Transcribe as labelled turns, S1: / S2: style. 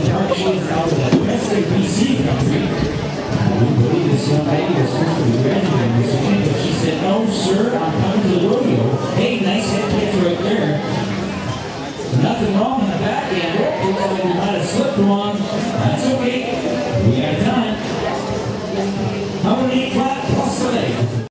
S1: Mark, she's out of the Western BC country. We believe this young lady was supposed to be graduating this weekend, but she said, no, sir, I'm coming to the rodeo. Hey, nice head catch right there. Nothing wrong in the back end. Looks like we might have slipped one. That's okay. We got time. How many